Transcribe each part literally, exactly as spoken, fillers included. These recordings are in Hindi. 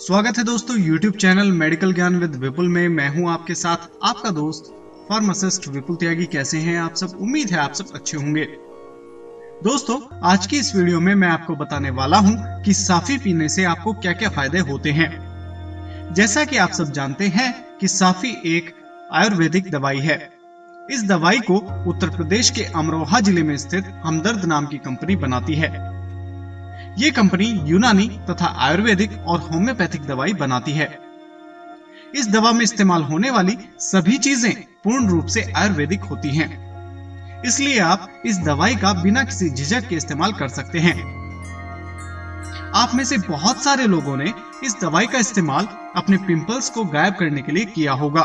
स्वागत है दोस्तों YouTube channel medical Gyan with Vipul में। मैं हूं आपके साथ आपका दोस्त फार्मासिस्ट विपुल त्यागी। कैसे हैं आप सब? उम्मीद है आप सब अच्छे होंगे। दोस्तों, आज की इस वीडियो में मैं आपको बताने वाला हूं कि साफी पीने से आपको क्या क्या फायदे होते हैं। जैसा कि आप सब जानते हैं कि साफी एक आयुर्वेदिक दवाई है। इस दवाई को उत्तर प्रदेश के अमरोहा जिले में स्थित हमदर्द नाम की कंपनी बनाती है। ये कंपनी यूनानी तथा आयुर्वेदिक और होम्योपैथिक दवाई बनाती है। इस दवा में इस्तेमाल होने वाली सभी चीजें पूर्ण रूप से आयुर्वेदिक होती हैं। इसलिए आप इस दवाई का बिना किसी झिझक के इस्तेमाल कर सकते हैं। आप में से बहुत सारे लोगों ने इस दवाई का इस्तेमाल अपने पिंपल्स को गायब करने के लिए किया होगा।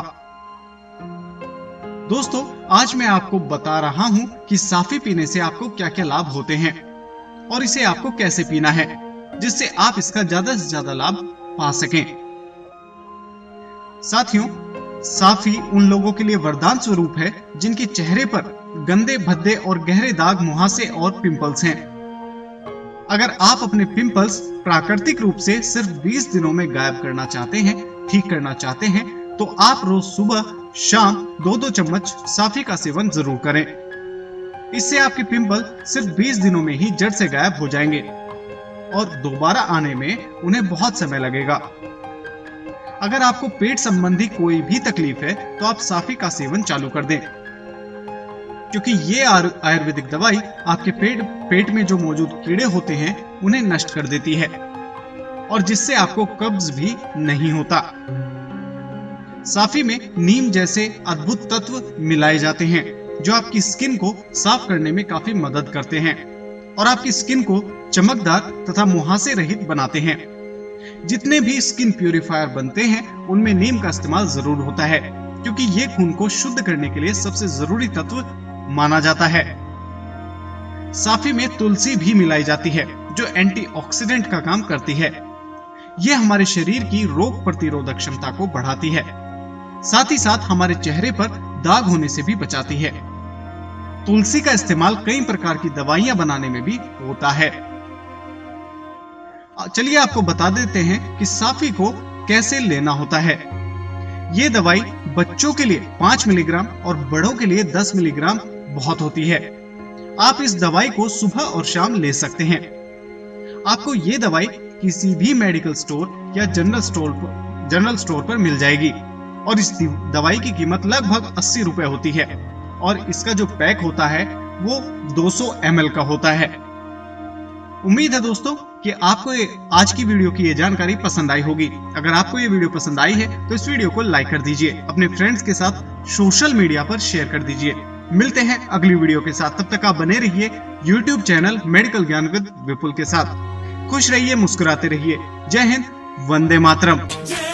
दोस्तों, आज मैं आपको बता रहा हूं कि साफी पीने से आपको क्या क्या लाभ होते हैं और इसे आपको कैसे पीना है जिससे आप इसका ज्यादा से ज्यादा लाभ पा सकें। साथियों, साफी उन लोगों के लिए वरदान स्वरूप है जिनके चेहरे पर गंदे भद्दे और गहरे दाग, मुहासे और पिंपल्स हैं। अगर आप अपने पिंपल्स प्राकृतिक रूप से सिर्फ बीस दिनों में गायब करना चाहते हैं, ठीक करना चाहते हैं, तो आप रोज सुबह शाम दो दो चम्मच साफी का सेवन जरूर करें। इससे आपके पिंपल सिर्फ बीस दिनों में ही जड़ से गायब हो जाएंगे और दोबारा आने में उन्हें बहुत समय लगेगा। अगर आपको पेट संबंधी कोई भी तकलीफ है तो आप साफी का सेवन चालू कर दें, क्योंकि ये आयुर्वेदिक दवाई आपके पेट पेट में जो मौजूद कीड़े होते हैं उन्हें नष्ट कर देती है और जिससे आपको कब्ज भी नहीं होता। साफी में नीम जैसे अद्भुत तत्व मिलाए जाते हैं जो आपकी स्किन को साफ करने में काफी मदद करते हैं और आपकी स्किन को चमकदार तथा मुहासे रहित बनाते हैं। जितने भी स्किन प्यूरिफायर बनते हैं उनमें नीम का इस्तेमाल जरूर होता है, क्योंकि ये खून को शुद्ध करने के लिए सबसे जरूरी तत्व माना जाता है। साफी में तुलसी भी मिलाई जाती है जो एंटीऑक्सीडेंट का काम करती है। यह हमारे शरीर की रोग प्रतिरोधक क्षमता को बढ़ाती है, साथ ही साथ हमारे चेहरे पर दाग होने से भी बचाती है। तुलसी का इस्तेमाल कई प्रकार की दवाइयां बनाने में भी होता है। चलिए आपको बता देते हैं कि साफी को कैसे लेना होता है। ये दवाई बच्चों के लिए पांच मिलीग्राम और बड़ों के लिए दस मिलीग्राम बहुत होती है। आप इस दवाई को सुबह और शाम ले सकते हैं। आपको ये दवाई किसी भी मेडिकल स्टोर या जनरल स्टोर पर जनरल स्टोर पर मिल जाएगी और इस दवाई की कीमत लगभग अस्सी रुपए होती है और इसका जो पैक होता है वो दो सौ एम एल का होता है। उम्मीद है दोस्तों कि आपको ये आज की वीडियो की ये जानकारी पसंद आई होगी। अगर आपको ये वीडियो पसंद आई है तो इस वीडियो को लाइक कर दीजिए, अपने फ्रेंड्स के साथ सोशल मीडिया पर शेयर कर दीजिए। मिलते हैं अगली वीडियो के साथ, तब तक आप बने रहिए YouTube channel medical Gyan with Vipul के साथ। खुश रहिए, मुस्कुराते रहिए। जय हिंद, वंदे मातरम।